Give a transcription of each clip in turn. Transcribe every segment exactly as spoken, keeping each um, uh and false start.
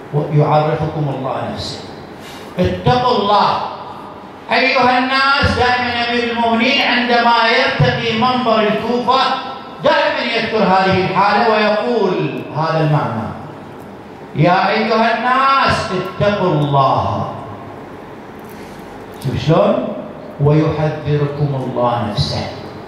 يعرفكم الله نفسه. اتقوا الله أيها الناس. دائما أمير المؤمنين عندما يرتقي منبر الكوفة دائما يذكر هذه الحالة ويقول هذا المعنى: يا أيها الناس اتقوا الله. شوف شلون؟ ويحذركم الله نفسه.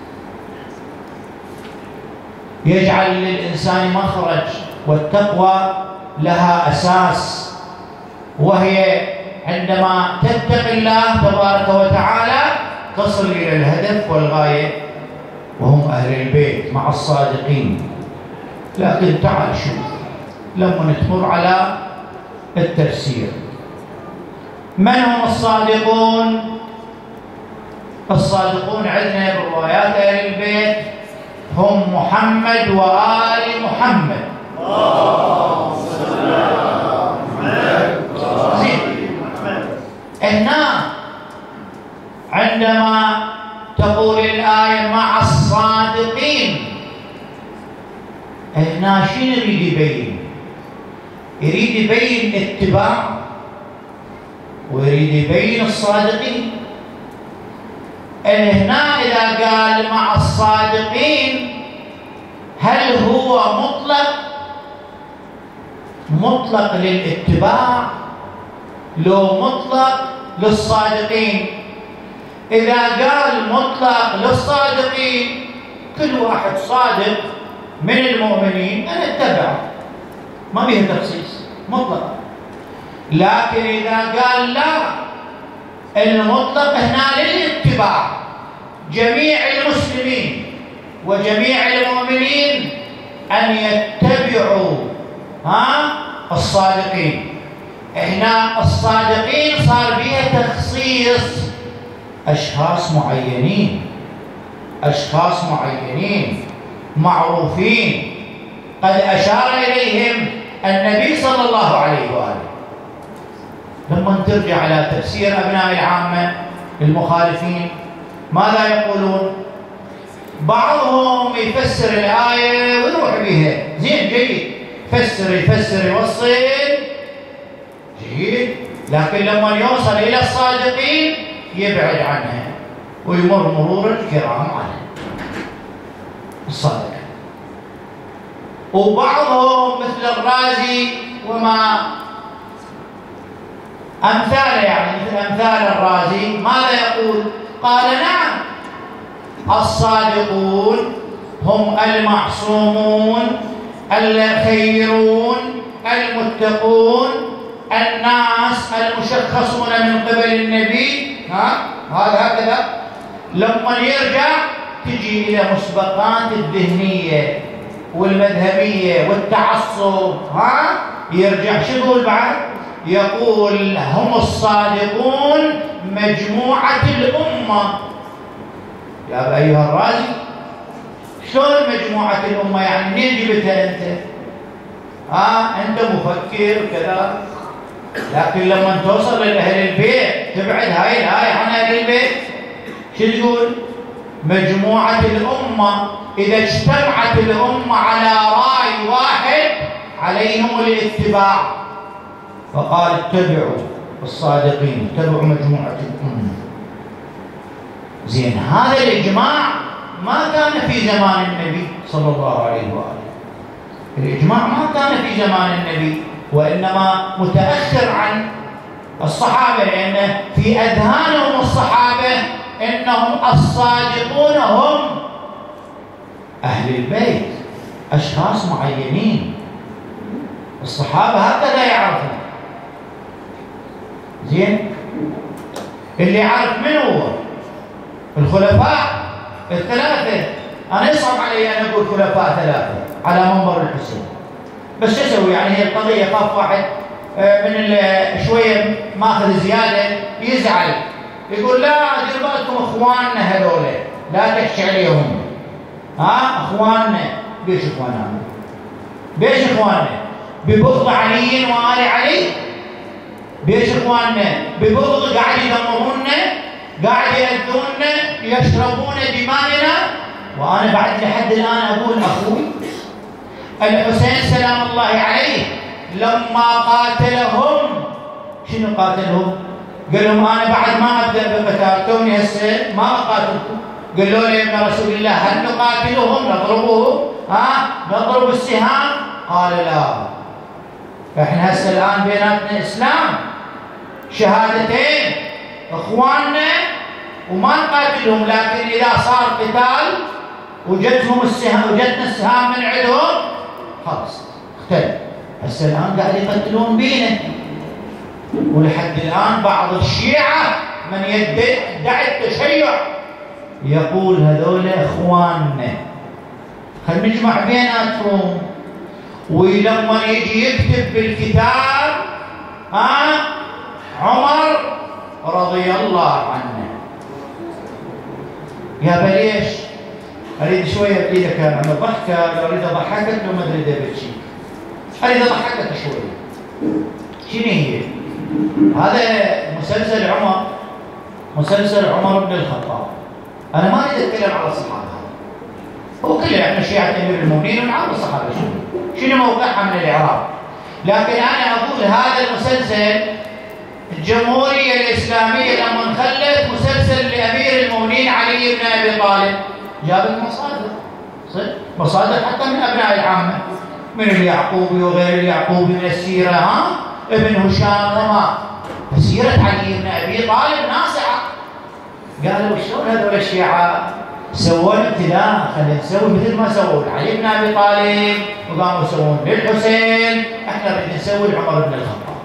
يجعل للإنسان مخرج، والتقوى لها أساس، وهي عندما تتقي الله تبارك وتعالى تصل إلى الهدف والغاية، وهم أهل البيت مع الصادقين. لكن تعال شوف لما نتمر على التفسير، من هم الصادقون؟ الصادقون عندنا بروايات أهل البيت هم محمد وآل محمد. هنا عندما تقول الآية مع الصادقين، هنا شنو يريد يبين؟ يريد يبين اتباع ويريد يبين الصادقين. هنا إذا قال مع الصادقين هل هو مطلق مطلق للاتباع لو مطلق للصادقين؟ إذا قال مطلق للصادقين كل واحد صادق من المؤمنين أنا اتبع، ما بيه تخصيص مطلق. لكن إذا قال لا، المطلق هنا للاتباع، جميع المسلمين وجميع المؤمنين أن يتبعوا ها الصادقين. هنا الصادقين صار بها تخصيص أشخاص معينين، أشخاص معينين معروفين قد أشار إليهم النبي صلى الله عليه وآله. لما ترجع على تفسير أبناء العامة المخالفين ماذا يقولون؟ بعضهم يفسر الآية ويروح بها زين جيد، فسر يفسر يوصل جيد، لكن لما يوصل إلى الصادقين يبعد عنها ويمر مرور الكرام عنها الصادق. وبعضهم مثل الرازي وما أمثاله، يعني مثل أمثال الرازي ماذا يقول؟ قال نعم الصادقون هم المعصومون الخيرون المتقون الناس المشخصون من قبل النبي. ها هذا هكذا. لما يرجع تجي إلى مسبقات الذهنية والمذهبية والتعصب، ها يرجع شو يقول بعد؟ يقول هم الصادقون مجموعة الأمة. يا أيها الرازي شلون مجموعة الأمة؟ يعني منين جبتها أنت؟ ها أنت مفكر كذا، لكن لما توصل لأهل البيت تبعد هاي الآية عن أهل البيت. شو تقول؟ مجموعة الأمة. إذا اجتمعت الأمة على رأي واحد عليهم الاتباع، فقال اتبعوا الصادقين، اتبعوا مجموعة الأمة. زين، هذا الإجماع ما كان في زمان النبي صلى الله عليه وآله. الإجماع ما كان في زمان النبي، وإنما متأخر عن الصحابة، لأن في أذهانهم الصحابة إنهم الصادقون هم أهل البيت، أشخاص معينين. الصحابة هكذا يعرفون. زين، اللي يعرف من هو؟ الخلفاء الثلاثة. أنا يصعب علي أن أقول خلفاء ثلاثة على منبر الحسين، بس شو أسوي؟ يعني هي القضية خاف واحد من شوية ماخذ زيادة يزعل، يقول لا دير بالكم إخواننا هذول لا تحكي عليهم. ها إخواننا، بيش إخواننا؟ بيش إخواننا؟ ببغض علي وآل علي؟ بيش إخواننا؟ ببغض قاعد يدمروننا، قاعد يأذوننا، يشربون دمائنا، وأنا بعد لحد الآن أقول أخوي الحسين سلام الله عليه لما قاتلهم شنو قاتلهم؟ قال لهم انا بعد ما ابدا بقتال توني هسه ما اقاتلكم. قالوا لي ابن رسول الله هل نقاتلهم نضربهم؟ ها نضرب السهام؟ قال لا، احنا هسه الان بيناتنا اسلام شهادتين اخواننا وما نقاتلهم، لكن اذا صار قتال وجدتهم السهام وجدنا السهام من عندهم خلاص اختلف. هسه الان قاعد يقتلون بينا، ولحد الان بعض الشيعه من يدعي التشيع يقول هذول اخواننا، خلينا نجمع بيناتهم. ولما يجي يكتب بالكتاب ها عمر رضي الله عنه، يا بليش اريد شويه ابدي لك عن الضحكه، لو اريد اضحكك لو ما اريد ابكي، اريد اضحكك شويه. شنو هي؟ هذا مسلسل عمر، مسلسل عمر بن الخطاب. انا ما اريد اتكلم على الصحابه، هو كله احنا شيعه امير المؤمنين ونعرف الصحابه شنو شنو موقعها من الاعراب، لكن انا اقول هذا المسلسل الجمهوريه الاسلاميه لما خلت مسلسل لامير المؤمنين علي بن ابي طالب جابت مصادر، صدق مصادر حتى من ابناء العامه، من اليعقوبي وغير اليعقوبي، من السيره ها ابن هشام وما، سيره علي بن ابي طالب ناصعه. قالوا شلون هذول الشيعه سووا ابتلاء، خلينا نسوي مثل ما سووا لعلي بن ابي طالب وقاموا يسوون للحسين، احنا بدنا نسوي لعمر بن الخطاب.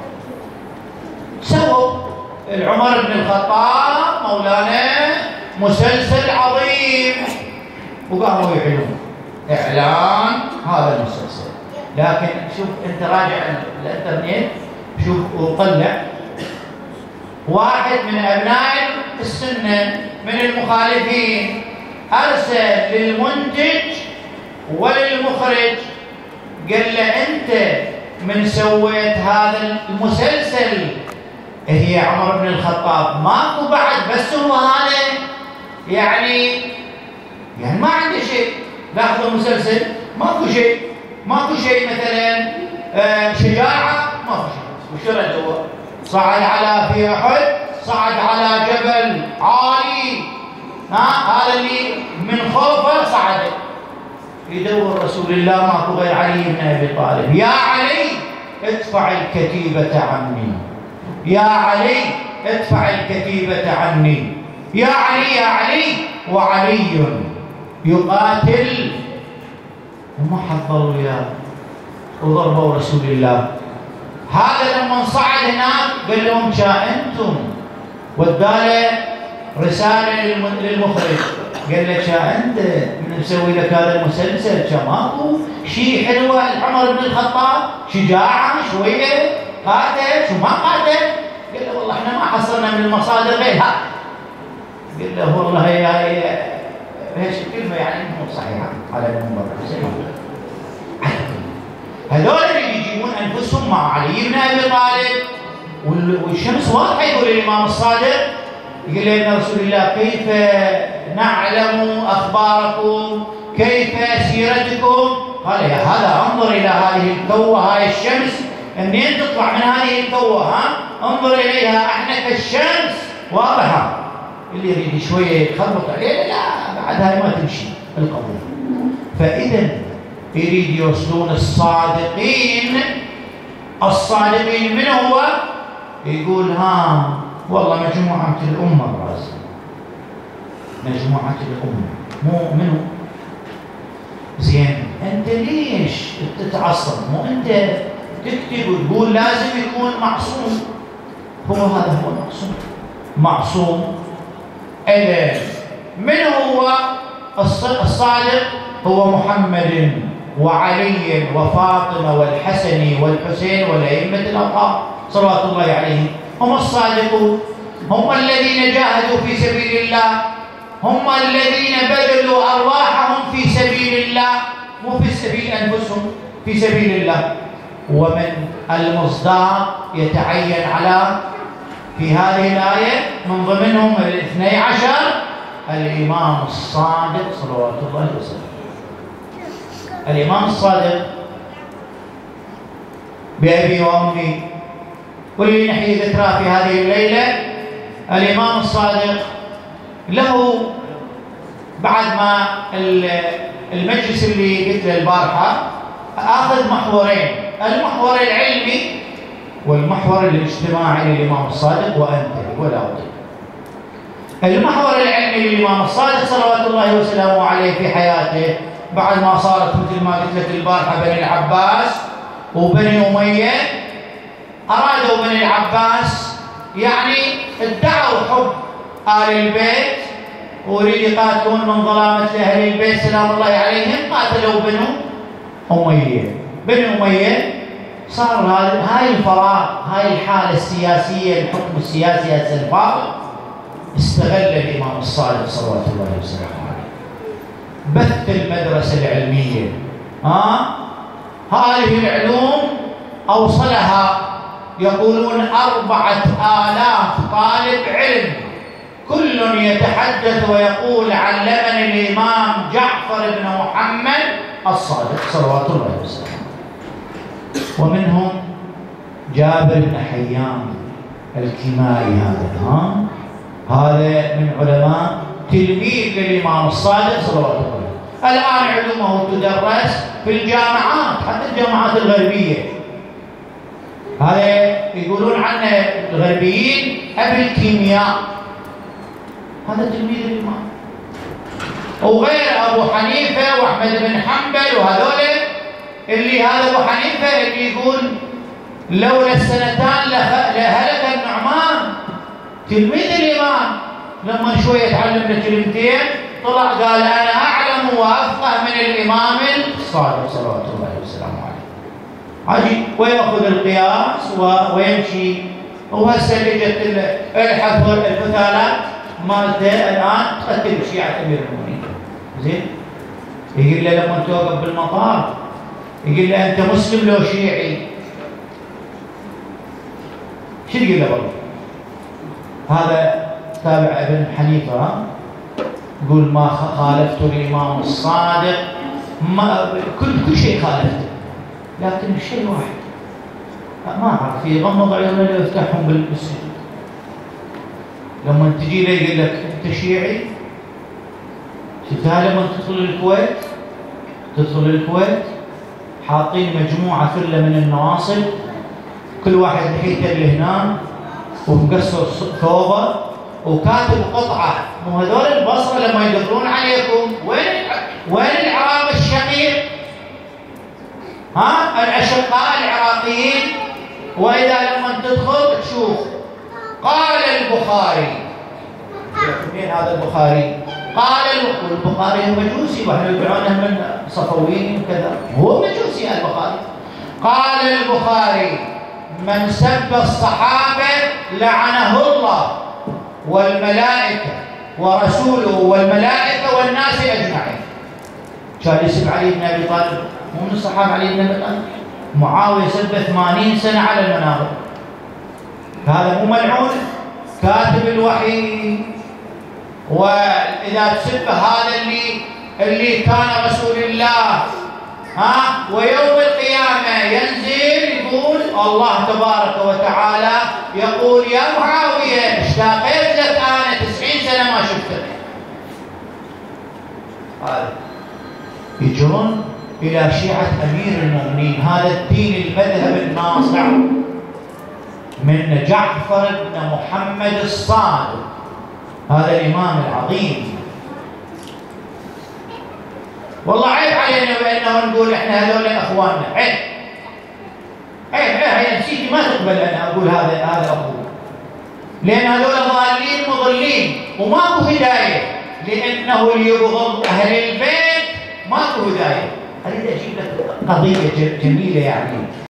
سووا العمر بن الخطاب مولانا مسلسل عظيم، وقاموا يعلنون اعلان هذا المسلسل. لكن شوف انت راجع الانترنت شوف وطلع واحد من ابناء السنه من المخالفين ارسل للمنتج وللمخرج قال له انت من سويت هذا المسلسل هي عمر بن الخطاب ماكو بعد، بس هو هذا يعني يعني ما عنده شيء، لاحظوا المسلسل ماكو شيء، ماكو شيء مثلا آه شجاعه ماكو شيء. وشو رد هو؟ صعد على في احد، صعد على جبل عالي، ها هذا اللي من خوفه صعد يدور رسول الله ماكو غير علي بن ابي طالب. يا علي ادفع الكتيبه عني، يا علي ادفع الكتيبه عني، يا علي يا علي، وعلي يقاتل. وما حضروا وياه وضربوا رسول الله. هذا لما صعد هناك قال لهم شا انتم، وداله رساله للمخرج قال له شا انت من مسوي لك هذا المسلسل شا ماكو شيء حلوه عمر بن الخطاب، شجاعه شويه، قاتل شو ما قاتل؟ قال له والله احنا ما حصلنا من المصادر غيرها. قال له والله يا ايش الكلمه يعني مو صحيحه على المنبر. هذول اللي يجيبون انفسهم مع علي بن ابي طالب والشمس واضحه. يقول الامام الصادق يقول له رسول الله كيف نعلم اخباركم؟ كيف سيرتكم؟ قال يا هذا انظر الى هذه الكوه، هاي الشمس منين تطلع من هذه الكوه؟ ها انظر اليها، احنا كالشمس واضحه. اللي يريد شويه يخبط عليه لا بعد هاي ما تمشي القبول. فاذا يريد يوصلون الصادقين، الصادقين من هو؟ يقول ها والله مجموعة الأمة الرازية، مجموعة الأمة مو منو؟ زين أنت ليش تتعصب؟ مو أنت تكتب وتقول لازم يكون معصوم، هو هذا هو معصوم معصوم. إذن من هو الصادق؟ هو محمد وعلي وفاطمة والحسن والحسين والأئمة الأطهار صلوات الله عليهم، هم الصادقون، هم الذين جاهدوا في سبيل الله، هم الذين بذلوا أرواحهم في سبيل الله، مو في سبيل أنفسهم، في سبيل الله. ومن المصداق يتعين على في هذه الآية من ضمنهم الاثني عشر الإمام الصادق صلوات الله وسلامه. الإمام الصادق بأبي وأمي. ولنحيي ذكرى في هذه الليلة الإمام الصادق، له بعد ما المجلس اللي قلت له البارحة آخذ محورين، المحور العلمي والمحور الاجتماعي للإمام الصادق وأنت ولا أطيق. المحور العلمي للإمام الصادق صلوات الله وسلامه عليه في حياته بعد ما صارت مثل ما قلت لك البارحة بني العباس وبني أمية، أرادوا بني العباس يعني ادعوا حب آل البيت ويريد يقاتلون من ظلامة أهل البيت سلام الله عليهم، قاتلوا بنو أمية. بني أمية صار هاي الفراغ، هاي الحالة السياسية، الحكم السياسي هذا الفارغ استغل الإمام الصادق صلوات الله وسلامه عليه، بث المدرسة العلمية. ها هذه العلوم أوصلها يقولون أربعة آلاف طالب علم، كل يتحدث ويقول علمني الإمام جعفر بن محمد الصادق صلوات الله وسلامه. ومنهم جابر بن حيان الكيمائي، هذا ها هذا من علماء تلميذ للإمام الصادق صلوات الله. الآن علومه تدرس في الجامعات، حتى الجامعات الغربية. هذا يقولون عنه الغربيين أبي الكيمياء، هذا تلميذ الإمام. وغير أبو حنيفة وأحمد بن حنبل وهذول اللي هذا أبو حنيفة اللي يقول لولا السنتان لهلك النعمان، تلميذ الإمام. لما شوية تعلم كلمتين طلع قال أنا أعلم وأفقه من الإمام الصادق صلوات الله وسلامه عليه. عجيب. ويأخذ القياس ويمشي. وهسه اجت الفتالات مالته الآن تقتل شيعة أمير المؤمنين. زين؟ يقول له لما توقف بالمطار يقول له أنت مسلم لو شيعي؟ شو تقول له والله؟ هذا تابع ابن حنيفة، يقول ما خالفت الإمام الصادق، ما كل كل شيء خالفته، لكن شيء واحد ما أعرف يغمض عيونه يفتحهم بالسجود. لما تجي له يقول لك أنت شيعي؟ شفتها لما تدخل الكويت؟ تدخل الكويت حاطين مجموعة ثلة من النواصب، كل واحد لحيته اللي هنا ومقصر ثوبه وكاتب قطعة، مو هذول البصرة لما يدخلون عليكم وين وين العراق الشقيق؟ ها الأشقاء العراقيين. وإذا لما تدخل تشوف قال البخاري، مين هذا البخاري؟ قال البخاري هو مجوسي واحنا يبيعونه من صفويين وكذا، هو مجوسي البخاري. قال البخاري من سب الصحابة لعنه الله والملائكة ورسوله والملائكة والناس أجمعين. كان يسب علي بن أبي طالب، مو من الصحابة علي بن أبي طالب. معاوية سب ثمانين سنة على المنابر، هذا مو ملعون كاتب الوحي. وإذا تسب هذا اللي اللي كان رسول الله، ها ويوم القيامة ينزل يقول الله تبارك وتعالى يقول يا معاوية اشتاقيت لك أنا تسعين سنة ما شفتك. هذا يجرون إلى شيعة أمير المؤمنين، هذا الدين المذهب الناصع من جعفر بن محمد الصادق، هذا الإمام العظيم. والله عيب علينا بأنه نقول إحنا هذول أخواننا، عيب عيب عيب هي نفسيتي ما تقبل أنا أقول هذا هذا أخوه، لأن هذول ضالين مضلين وماكو هداية، لأنه اللي يبغض أهل البيت ماكو هداية. أريد أجيب لك قضية جميلة يعني